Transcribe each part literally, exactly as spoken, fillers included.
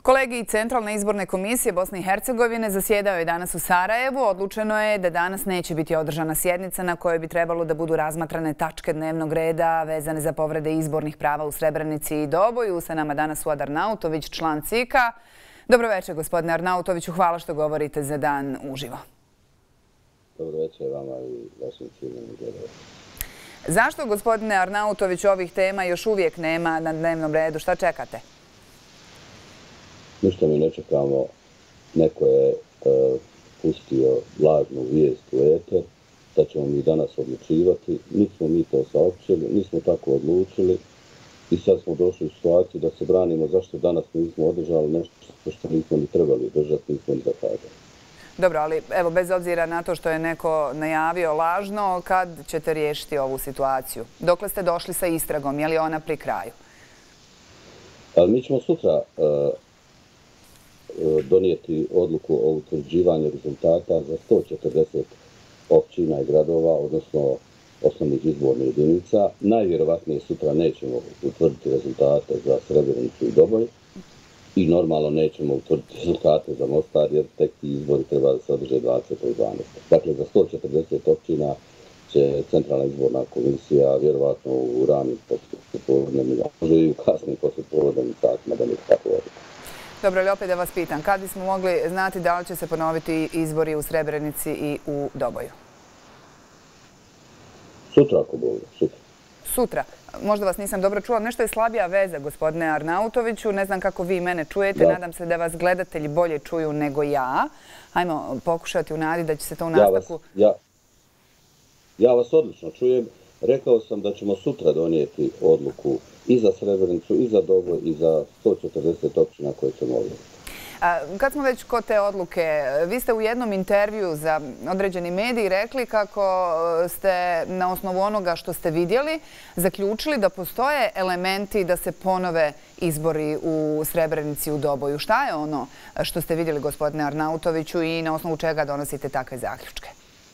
Kolegij Centralne izborne komisije Bosne i Hercegovine zasjedao je danas u Sarajevu. Odlučeno je da danas neće biti održana sjednica na kojoj bi trebalo da budu razmatrane tačke dnevnog reda vezane za povrede izbornih prava u Srebrenici i Doboju. Sa nama danas Fuad Arnautović, član C I K-a. Dobro večer, gospodine Arnautoviću. Hvala što govorite za Dan uživo. Dobro večer vama i vašim cijenim gledalcima. Zašto, gospodine Arnautović, ovih tema još uvijek nema na dnevnom redu? Šta čekate? Ništa mi ne čekamo. Neko je uh, pustio lažnu vijest u eter da ćemo mi danas odlučivati. Nismo mi to saopćili, nismo tako odlučili i sad smo došli u situaciju da se branimo zašto danas nismo održali nešto što nismo ni trebali održati, nismo ni zakazali. Dobro, ali evo, bez obzira na to što je neko najavio lažno, kad ćete riješiti ovu situaciju? Dokle ste došli sa istragom? Je li ona pri kraju? Ali mi ćemo sutra uh, donijeti odluku o utvrđivanju rezultata za sto četrdeset općina i gradova, odnosno osnovnih izbornih jedinica. Najvjerovatnije sutra nećemo utvrditi rezultate za Srebrenicu i Doboj i normalno nećemo utvrditi rezultate za Mostar jer tek ti izbori treba da se održe dvadesetog dvanaestog Dakle, za sto četrdeset općina će Centralna izborna komisija vjerovatno u ranim poslijepodnevnim, a može i u kasnim poslijepodnevnim satima da neki tako odluku. Dobro, ali opet da vas pitam, kad bismo mogli znati da li će se ponoviti izbori u Srebrenici i u Doboju? Sutra ako bude, sutra. Sutra? Možda vas nisam dobro čula. Nešto je slabija veza, gospodine Arnautoviću. Ne znam kako vi mene čujete. Da. Nadam se da vas gledatelji bolje čuju nego ja. Hajmo pokušati u nadi da će se to u nastavku... Ja vas, ja, ja vas odlično čujem. Rekao sam da ćemo sutra donijeti odluku i za Srebrenicu, i za Doboj, i za sto četrdeset općina koje ćemo odlučiti. Kad smo već kod te odluke, vi ste u jednom intervju za određeni medij rekli kako ste na osnovu onoga što ste vidjeli zaključili da postoje elementi da se ponove izbori u Srebrenici i u Doboju. Šta je ono što ste vidjeli, gospodine Arnautoviću, i na osnovu čega donosite takve zaključke?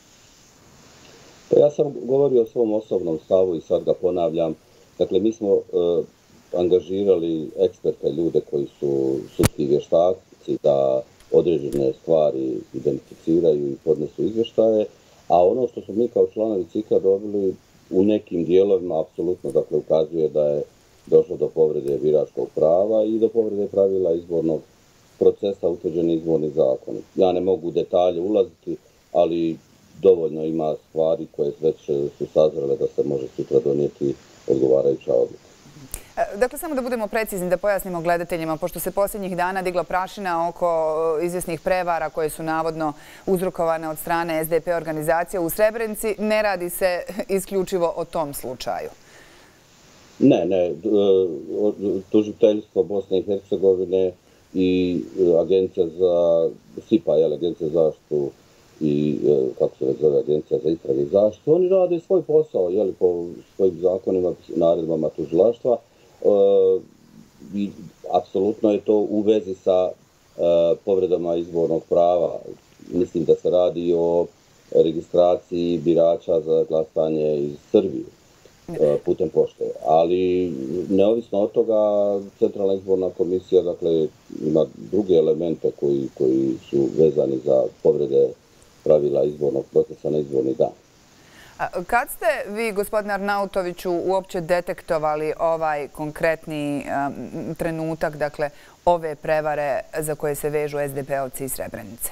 Pa ja sam govorio o svom osobnom stavu i sad ga ponavljam. Dakle, mi smo uh, angažirali eksperte, ljude koji su sudski vještaci da određene stvari identificiraju i podnesu izvještaje, a ono što smo mi kao članovi C I K-a dobili u nekim dijelovima apsolutno, dakle, ukazuje da je došlo do povrede biračkog prava i do povrede pravila izbornog procesa utvrđeni izborni zakoni. Ja ne mogu u detalje ulaziti, ali dovoljno ima stvari koje već su sazrele da se može sutra donijeti odgovarajuća odluka. Dakle, samo da budemo precizni, da pojasnimo gledateljima, pošto se posljednjih dana digla prašina oko izvjesnih prevara koje su navodno uzrokovane od strane S D P organizacije u Srebrenici, ne radi se isključivo o tom slučaju. Ne, ne. Tužiteljstvo Bosne i Hercegovine i agencija za S I P A, agencija za zaštitu i, kako se zove, agencija za istrage i zaštitu, oni rade svoj posao, jeli, po svojim zakonima, naredbama tužilaštva. E, i apsolutno je to u vezi sa e, povredama izbornog prava. Mislim da se radi o registraciji birača za glasanje iz Srbije e, putem pošte. Ali neovisno od toga, Centralna izborna komisija, dakle, ima druge elemente koji, koji su vezani za povrede pravila izbornog procesa na izborni dan. Kad ste vi, gospodine Arnautoviću, uopće detektovali ovaj konkretni um, trenutak, dakle, ove prevare za koje se vežu S D P-ovci iz Srebrenice?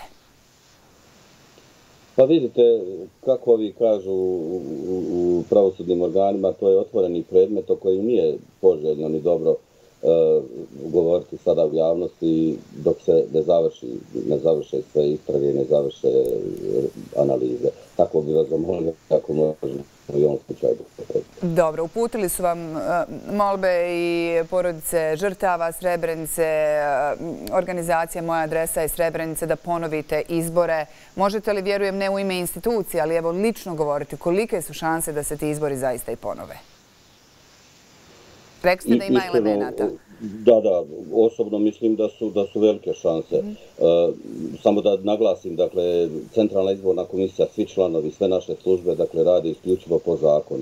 Pa vidite, kako ovi kažu u, u pravosudnim organima, to je otvoreni predmet o kojem nije poželjno ni dobro Uh, govoriti sada u javnosti dok se ne završi, ne završe sve istrage i ne završe analize. Tako bi vas zamolio kako možemo u ovom slučaju. Dobro, uputili su vam uh, molbe i porodice žrtava Srebrenice, uh, organizacija Moja adresa iz Srebrenice da ponovite izbore. Možete li, vjerujem, ne u ime institucije, ali evo lično govoriti kolike su šanse da se ti izbori zaista i ponove? Rekli ste da ima elemenata. Da, da, osobno mislim da su, da su velike šanse. Mm. Uh, samo da naglasim, dakle, Centralna izborna komisija, svi članovi, sve naše službe, dakle, radi isključivo po zakonu.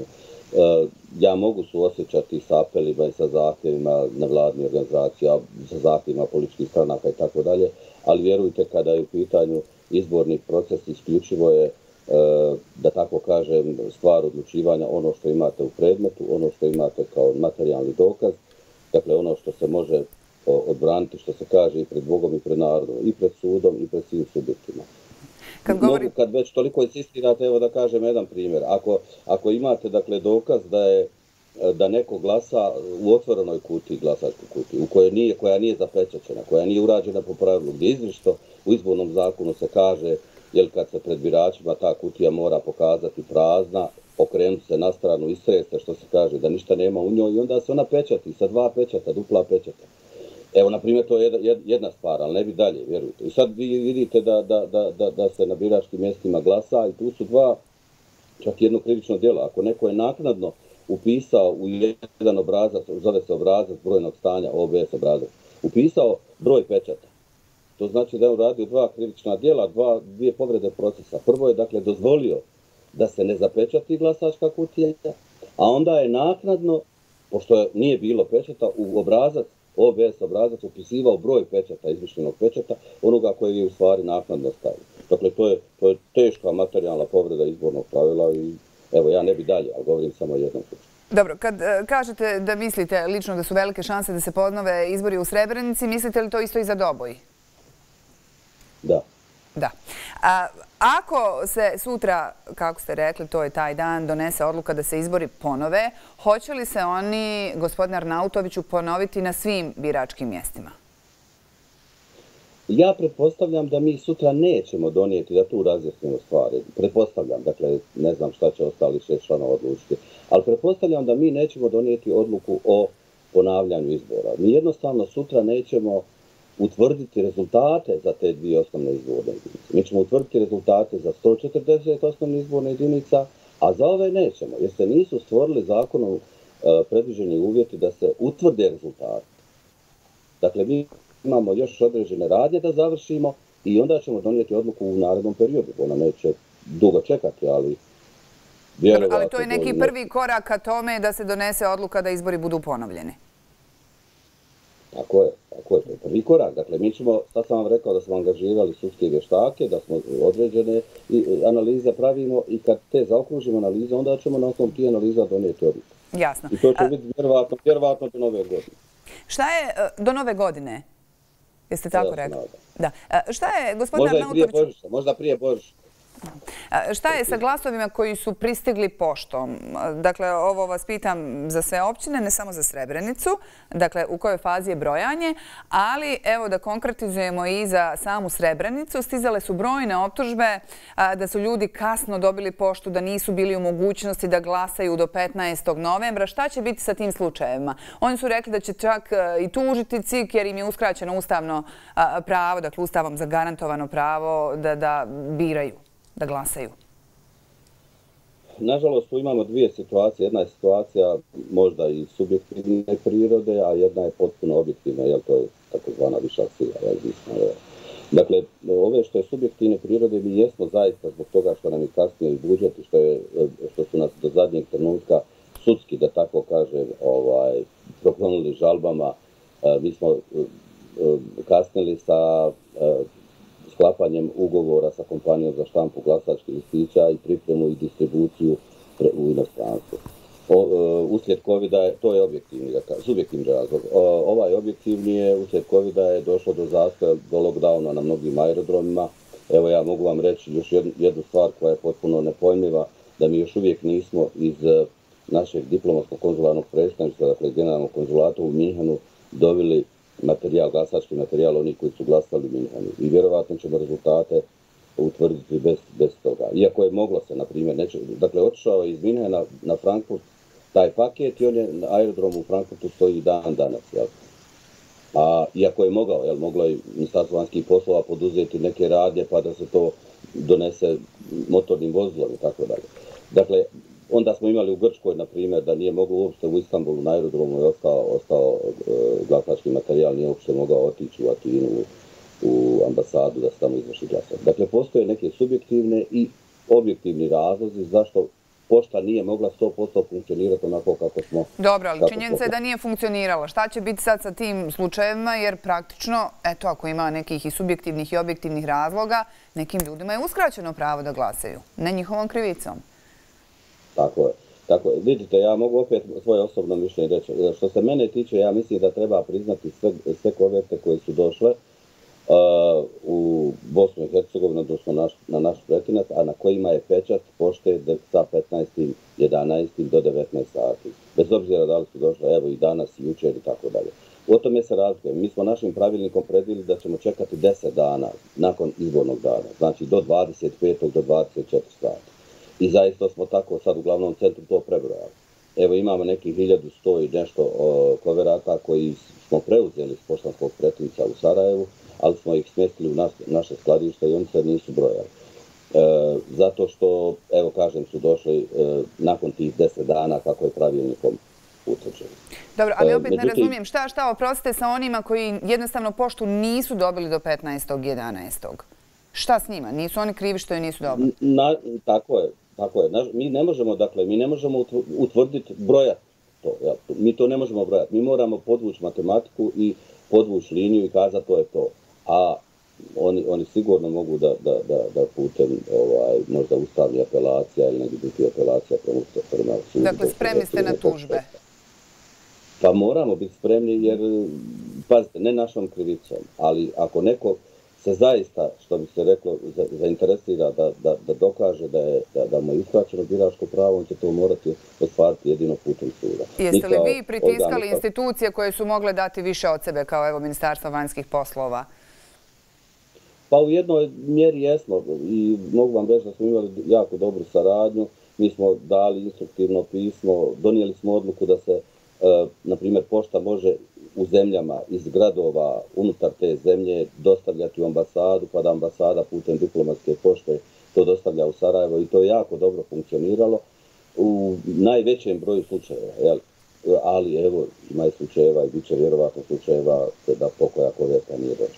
ja mogu suosjećati sa apelima i sa zahtjevima nevladnih organizacija, sa zahtjevima političkih stranaka i tako dalje, ali vjerujte, kada je u pitanju izborni proces, isključivo je, da tako kažem, stvar odlučivanja ono što imate u predmetu, ono što imate kao materijalni dokaz, dakle ono što se može odbraniti, što se kaže, i pred Bogom i pred narodom, i pred sudom i pred svim subjektima. Kad, govori... Mogu, kad već toliko insistirate, evo da kažem jedan primjer. Ako, ako imate, dakle, dokaz da je da neko glasa u otvorenoj kutiji, glasačkoj kutiji, u kojoj nije, koja nije zapečaćena, koja nije urađena po pravilu, gdje izričito u izbornom zakonu se kaže, jer kad se pred biračima ta kutija mora pokazati prazna, okrenuti se na stranu, istreste, što se kaže, da ništa nema u njoj, i onda se ona pečati sa dva pečata, dupla pečata. Evo, na primjer, to je jedna stvar, ali ne bi dalje, vjerujte. I sad vi vidite da, da, da, da se na biračkim mjestima glasa i tu su dva, čak jedno krivično djelo. Ako neko je naknadno upisao u jedan obrazac, zove se obrazac brojnog stanja, O B S obrazac, upisao broj pečata. To znači da je on radio dva krivična djela, dva, dvije povrede procesa. Prvo je, dakle, dozvolio da se ne zapečati glasačka kutija, a onda je naknadno, pošto nije bilo pečata, u obrazac, O B S obrazac upisivao broj pečata, izmišljenog pečata, onoga koji je u stvari naknadno stavio. Dakle, to je, to je teška materijalna povreda izbornog pravila i evo, ja ne bi dalje, ali govorim samo jednom slučaju. Dobro, kad uh, kažete da mislite lično da su velike šanse da se podnove izbori u Srebrenici, mislite li to isto i za Doboj? Da. Da. A, ako se sutra, kako ste rekli, to je taj dan, donese odluka da se izbori ponove, hoće li se oni, gospodine Arnautoviću, ponoviti na svim biračkim mjestima? Ja pretpostavljam da mi sutra nećemo donijeti, da tu razjasnimo stvari. Pretpostavljam, dakle, ne znam šta će ostali šest članova odlučiti, ali pretpostavljam da mi nećemo donijeti odluku o ponavljanju izbora. Mi jednostavno sutra nećemo utvrditi rezultate za te dvije osnovne izborne jedinice. Mi ćemo utvrditi rezultate za sto četrdeset osnovnih izborne jedinica, a za ove nećemo, jer se nisu stvorili zakonom predviđeni uvjeti da se utvrde rezultate. Dakle, mi imamo još određene radnje da završimo i onda ćemo donijeti odluku u narednom periodu. Ona neće dugo čekati, ali vjerovatno... Ali to je neki prvi korak ka tome da se donese odluka da izbori budu ponovljeni. Tako je, tako je, to je prvi korak. Dakle, mi ćemo, sad sam vam rekao da smo angažirali sudske vještake, da smo određene analize pravimo i kad te zaokružimo analize, onda ćemo na osnovu tih analiza donijeti odluku. Jasno. I to će biti vjerovatno, vjerovatno do nove godine. Šta je do nove godine? Jeste tako rekli? Da. Šta je, gospodine Arnautoviću... Možda i prije Božića, možda prije Božića. Šta je sa glasovima koji su pristigli poštom? Dakle, ovo vas pitam za sve općine, ne samo za Srebrenicu, dakle, u kojoj fazi je brojanje, ali evo da konkretizujemo i za samu Srebrenicu. Stizale su brojne optužbe da su ljudi kasno dobili poštu, da nisu bili u mogućnosti da glasaju do petnaestog novembra. Šta će biti sa tim slučajevima? Oni su rekli da će čak i tužiti C I K jer im je uskraćeno ustavno pravo, dakle, ustavom zagarantovano pravo da, da biraju, da glasaju. Nažalost, tu imamo dvije situacije. Jedna je situacija možda i subjektivne prirode, a jedna je potpuno objektivna, jer to je takozvana viša sila. Dakle, ove što je subjektivne prirode, mi jesmo zaista zbog toga što nam je kasnije i budžet i što, je, što su nas do zadnjeg trenutka sudski, da tako kažem, ovaj, proklonili žalbama. Mi smo kasnili sa sklapanjem ugovora sa kompanijom za štampu glasačkih listića i pripremu i distribuciju u inostranstvu. Uslijed covida, to je objektivni, subjektivni razlog. Ovaj objektivni je, uslijed covida je došlo do zastoja, do lockdowna na mnogim aerodromima. Evo, ja mogu vam reći još jednu, jednu stvar koja je potpuno nepojmljiva, da mi još uvijek nismo iz našeg diplomatskog konzularnog predstavništva, dakle generalnog konzulata u Minhenu, dobili materijal, glasački materijal, oni koji su glasali u Minhenu. I vjerovatno ćemo rezultate utvrditi bez, bez toga. Iako je moglo se, na primjer, neće, dakle, otišao je iz Minhena na Frankfurt taj paket i on je na aerodromu u Frankfurtu stoji dan danas. Jel? A iako je mogao, jel, moglo je Ministarstvo vanjskih poslova poduzeti neke radnje pa da se to donese motornim vozilom i tako dalje. Dakle, onda smo imali u Grčkoj, na primjer, da nije moglo uopšte u Istanbulu na aerodromu je ostao, ostao e, glasački materijal, nije uopšte mogao otići u Atinu, u ambasadu da se tamo izvrši glasanje. Dakle, postoje neke subjektivne i objektivni razlozi zašto pošta nije mogla sto posto funkcionirati onako kako smo... Dobro, ali činjenica je da nije funkcionirala. Šta će biti sad sa tim slučajevima? Jer praktično, eto, ako ima nekih i subjektivnih i objektivnih razloga, nekim ljudima je uskraćeno pravo da glasaju. Ne njihovom krivicom. Tako je. Tako je. Vidite, ja mogu opet svoje osobno mišljenje reći. Što se mene tiče, ja mislim da treba priznati sve, sve koverte koje su došle uh, u Bosnu i Hercegovinu, odnosno naš, na naš pretinac, a na kojima je pečat pošte sa petnaestim jedanaestim do devetnaest sati. Bez obzira da li su došle, evo i danas, i jučer i tako dalje. O tome se razlikuje. Mi smo našim pravilnikom predvidjeli da ćemo čekati deset dana nakon izbornog dana, znači do dvadeset petog do dvadeset četiri sata. I zaista smo tako sad u glavnom centru to prebrojali. Evo imamo nekih hiljadu sto i nešto o, koverata koji smo preuzeli s poštanskog pretinca u Sarajevu, ali smo ih smjestili u nas, naše skladište i oni se nisu brojali. E, zato što, evo kažem, su došli e, nakon tih deset dana kako je pravilnikom utvrđeno. Dobro, ali opet ne razumijem šta, šta oprostite sa onima koji jednostavno poštu nisu dobili do petnaestog jedanaestog Šta s njima? Nisu oni krivi što je nisu dobili? Na, tako je. Tako je. Mi ne možemo, dakle, mi ne možemo utvrditi brojat to. Ja, mi to ne možemo brojati. Mi moramo podvući matematiku i podvući liniju i kazati to je to. A oni, oni sigurno mogu da, da, da, da putem ovaj, možda ustavni apelacija ili neki drugi apelacija prema sudu. Dakle, spremni ste na tužbe? Pa moramo biti spremni jer, pazite, ne našom krivicom, ali ako neko se zaista, što bi se reklo, zainteresira da, da, da dokaže da, je, da, da mu je uskraćeno biračko pravo, on će to morati ostvariti jedino putem suda. Jeste li vi pritiskali institucije koje su mogle dati više od sebe, kao evo Ministarstvo vanjskih poslova? Pa u jednoj mjeri jesmo i mogu vam reći da smo imali jako dobru saradnju. Mi smo dali instruktivno pismo, donijeli smo odluku da se, e, na primjer, pošta može u zemljama iz gradova unutar te zemlje dostavljati u ambasadu, pa da ambasada putem diplomatske pošte to dostavlja u Sarajevo i to je jako dobro funkcioniralo u najvećem broju slučajeva. Jel? Ali evo, ima i slučajeva i bit će vjerovatno slučajeva da pokoja koverta nije došla.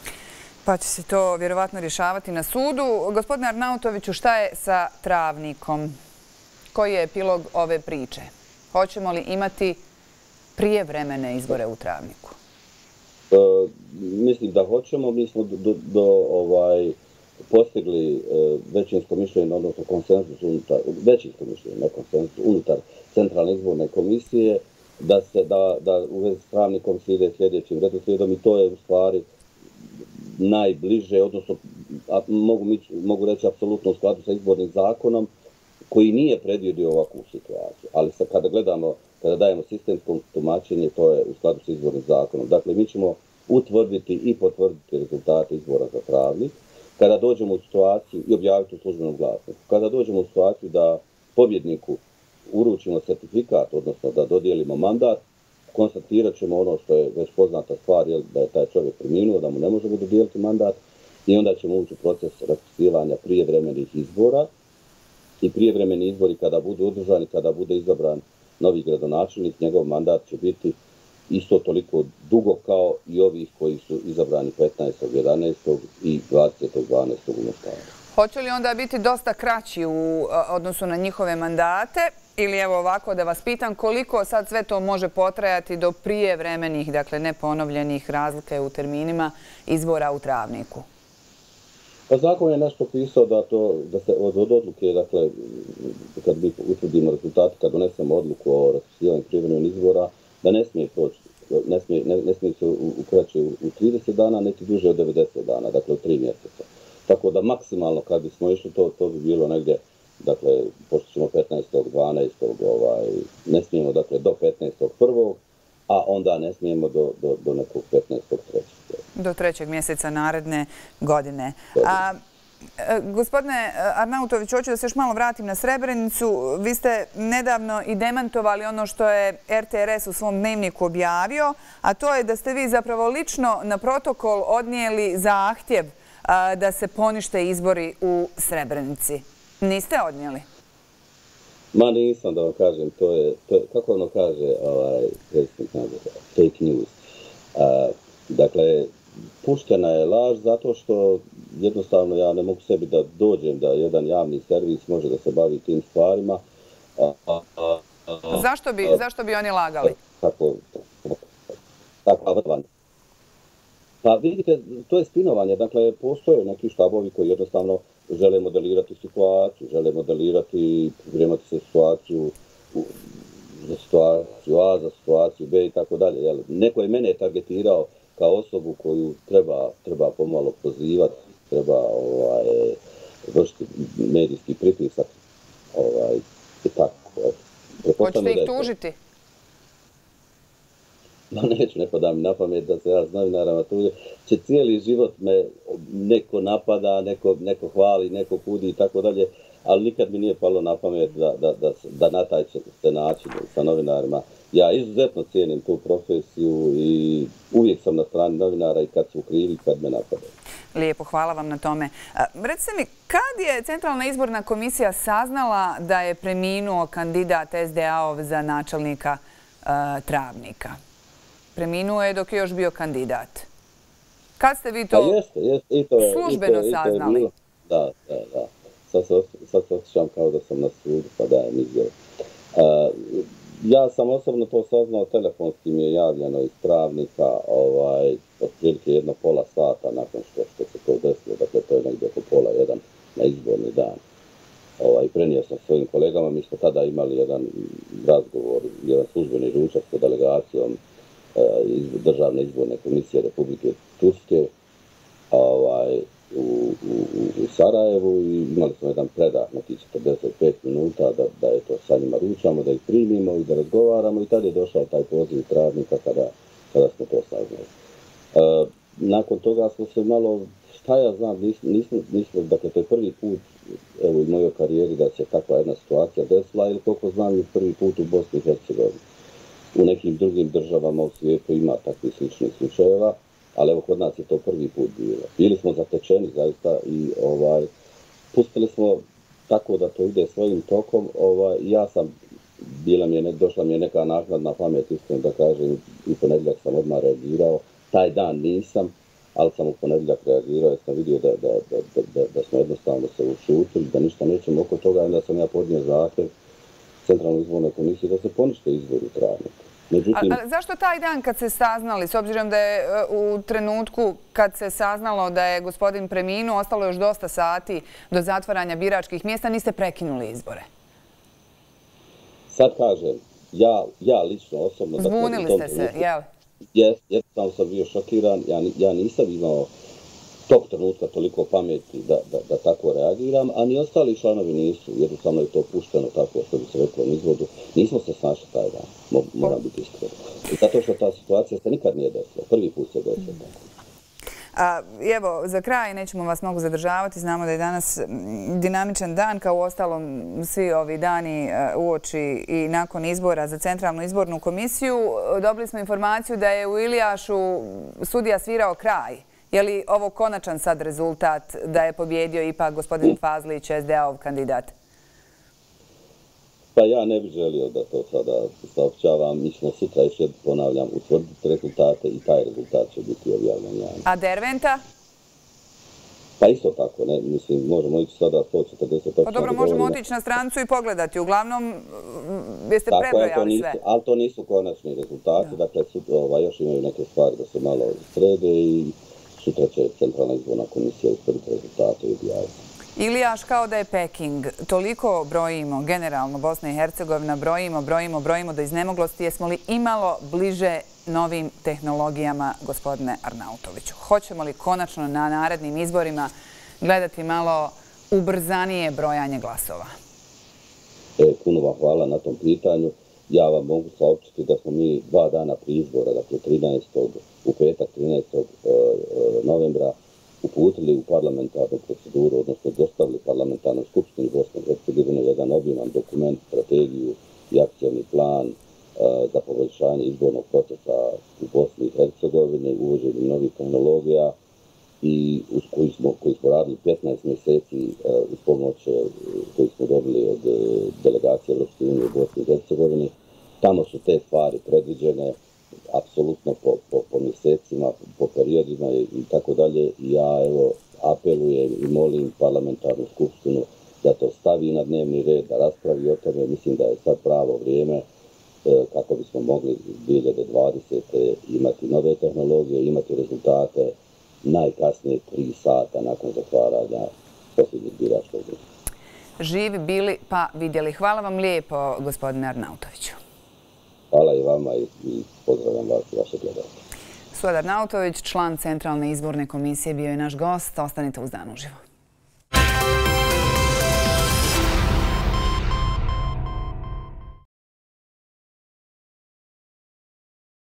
Pa će se to vjerovatno rješavati na sudu. Gospodine Arnautoviću, šta je sa Travnikom? Koji je epilog ove priče? Hoćemo li imati prijevremene izbore u Travniku? E, mislim da hoćemo. Mi smo do, do, do ovaj, postigli e, većinsko mišljenje, odnosno konsenzus unutar, većinsko mišljenje, ne konsenzus, unutar Centralne izborne komisije, da se da, da u vezi s Travnikom se ide sljedećim redoslijedom i to je u stvari najbliže, odnosno a, mogu, mogu reći apsolutno u skladu sa izbornim zakonom koji nije predvidio ovakvu situaciju. Ali sad kada gledamo, kada dajemo sistemsko tumačenje, to je u skladu sa izbornim zakonom. Dakle, mi ćemo utvrditi i potvrditi rezultate izbora za Travnik kada dođemo u situaciju i objaviti u službenom glasniku. Kada dođemo u situaciju da pobjedniku uručimo certifikat, odnosno da dodijelimo mandat, konstatirat ćemo ono što je već poznata stvar, da je taj čovjek preminuo, da mu ne možemo dodijeliti mandat i onda ćemo ući u proces raspisivanja prijevremenih izbora i prijevremeni izbori kada budu održani, kada bude izabran novi gradonačelnik, njegov mandat će biti isto toliko dugo kao i ovih koji su izabrani petnaestog jedanaestog i dvadesetog dvanaestog u Mostaru. Hoće li onda biti dosta kraći u odnosu na njihove mandate? Ili evo ovako da vas pitam koliko sad sve to može potrajati do prijevremenih, dakle neponovljenih razlike u terminima izbora u Travniku? Pa zakon je nešto pisao da, to, da se od, od odluke, dakle, kad mi utvrdimo rezultate, kad donesemo odluku o raspisivanju prijevremenih izbora, da ne smije proći, ne smije, ne, ne smije se ukraći u, u trideset dana, niti duže od devedeset dana, dakle u tri mjeseca. Tako da maksimalno kad bismo išli, to, to bi bilo negdje, dakle, pošto ćemo petnaestog dvanaestog ovaj, ne smijemo, dakle, do petnaestog prvog a onda ne smijemo do, do, do nekog petnaestog trećeg Do trećeg mjeseca naredne godine. A, gospodine Arnautović, hoću da se još malo vratim na Srebrenicu. Vi ste nedavno i demantovali ono što je R T R S u svom dnevniku objavio, a to je da ste vi zapravo lično na protokol odnijeli zahtjev a, da se ponište izbori u Srebrenici. Niste odnijeli? Ma nisam, da vam kažem, to je, to je kako ono kaže, ovaj, fake news. A, dakle, puštena je laž zato što jednostavno ja ne mogu sebi da dođem da jedan javni servis može da se bavi tim stvarima Zašto bi, zašto bi oni lagali? Tako, tako vrvan. Pa vidite, to je spinovanje. Dakle, postoje neki štabovi koji jednostavno žele modelirati situaciju, žele modelirati, pripremati se situaciju za situaciju A, za situaciju B i tako dalje. Neko je mene targetirao kao osobu koju treba, treba pomalo pozivati, treba ovaj, vršiti medijski pritisak. Ovaj, i tako. Hoćete ih tužiti? No neću, ne pada mi na pamet da se ja s novinarama tužim. Će cijeli život me neko napada, neko, neko hvali, neko kudi i tako dalje, ali nikad mi nije palo na pamet da, da, da, da na taj se način sa novinarima. Ja izuzetno cijenim tu profesiju i uvijek sam na strani novinara i kad su krivi, kad me napadaju. Lijepo, hvala vam na tome. Recite mi, kad je Centralna izborna komisija saznala da je preminuo kandidat S D A-ov za načelnika uh, Travnika? Preminuo je dok je još bio kandidat. Kad ste vi to, pa jeste, jeste, i to je, službeno i to je, saznali? I to je da, da, da. Sad se, sad se osjećam kao da sam na sudu, pa dajem izjavu. Uh, ja sam osobno to saznao, telefonski mi je javljeno iz Travnika, ovaj, otprilike jedno pola sata nakon što, što se to desilo, dakle to je negdje oko pola jedan na izborni dan. Ovaj, prenio sam svojim kolegama, mi smo tada imali jedan razgovor, jedan službeni ručak sa delegacijom iz Državne izborne komisije Republike Turske ovaj, u, u, u Sarajevu i imali smo jedan predah nekih četrdeset pet minuta da, da je to sa njima ručamo, da ih primimo i da razgovaramo i tada je došao taj poziv Travnika kada, kada smo to saznali. E, nakon toga smo se malo, šta ja znam, nismo, nismo, nismo dakle to je prvi put evo u mojoj karijeri da se takva jedna situacija desila ili koliko znam je prvi put u Bosni i Hercegovini. U nekim drugim državama u svijetu ima takvih sličnih slučajeva, ali evo kod nas je to prvi put bilo. Bili smo zatečeni zaista i ovaj, pustili smo tako da to ide svojim tokom. Ovaj, ja sam, bila mi je, došla mi je neka naknadna pamet, iskreno da kažem, i ponedjeljak sam odmah reagirao. Taj dan nisam, ali sam u ponedjeljak reagirao jer sam vidio da, da, da, da, da smo jednostavno se ušutili, da ništa nećemo oko toga, onda sam ja podnio zahtjev Centralnoj izbornoj komisiji da se ponište izbori u Travniku. Međutim, a, a zašto taj dan kad se saznali, s obzirom da je u trenutku kad se saznalo da je gospodin preminuo, ostalo još dosta sati do zatvaranja biračkih mjesta, niste prekinuli izbore? Sad kažem, ja, ja lično osobno... Zbunili ste se, jel? Jes, jednostavno sam bio šokiran, ja, ja nisam imao tog trenutka toliko pameti da, da, da tako reagiram, a ni ostali članovi nisu, jednostavno je to pušteno tako što bi se reklo na izvodu. Nismo se snašli taj dan, moram biti iskren. Zato što ta situacija se nikad nije desila, prvi put se desila tako. A, evo, za kraj, nećemo vas mnogo zadržavati, znamo da je danas dinamičan dan, kao u ostalom svi ovi dani uoči i nakon izbora za Centralnu izbornu komisiju. Dobili smo informaciju da je u Ilijašu sudija svirao kraj. Je li ovo konačan sad rezultat da je pobjedio ipak gospodin Fazlić, S D A-ov kandidat? Pa ja ne bih želio da to sada saopćavam. Mi ćemo sutra, još jedno ponavljam, utvrditi rezultate i taj rezultat će biti objavljen. A Derventa? Pa isto tako, ne, mislim, možemo ići sada sto četrdeset osam. Pa dobro, možemo otići na stranicu i pogledati. Uglavnom, jeste prebrojali sve. Ali to nisu konačni rezultati, dakle, još imaju neke stvari da se malo srede i sutra će Centralna izborna komisija utvrditi rezultate i objaviti. Ilijaš kao da je Peking. Toliko brojimo, generalno Bosna i Hercegovina, brojimo, brojimo, brojimo do iznemoglosti. Jesmo li imalo bliže novim tehnologijama, gospodine Arnautoviću? Hoćemo li konačno na narednim izborima gledati malo ubrzanije brojanje glasova? E, puno vam hvala na tom pitanju. Ja vam mogu saopćiti da smo mi dva dana prije izbora, dakle trinaestog u petak trinaestog novembra, uputili u parlamentarnu proceduru, odnosno dostavili parlamentarnoj skupštini Bosne i Hercegovine jedan obiman dokument, strategiju i akcijni plan za poboljšanje izbornog procesa u Bosni i Hercegovini, uvođenjem novih tehnologija i uz koji smo, koji smo radili petnaest mjeseci uz pomoć koji smo dobili od delegacije Evropske unije u Bosni i Hercegovini. Tamo su te stvari predviđene apsolutno po, po, po mjesecima, po periodima i, i tako dalje. Ja evo apelujem i molim parlamentarnu skupštinu da to stavi na dnevni red, da raspravi o tome. Mislim da je sad pravo vrijeme kako bismo mogli dvije hiljade dvadesete. imati nove tehnologije, imati rezultate najkasnije tri sata nakon zatvaranja posljednjeg biračkog dana. Živi bili pa vidjeli. Hvala vam lijepo, gospodine Arnautoviću. Hvala i vama i pozdravljam vas i vaše gledalce. Suad Arnautović, član Centralne izborne komisije, bio je naš gost. Ostanite uz Dan uživo.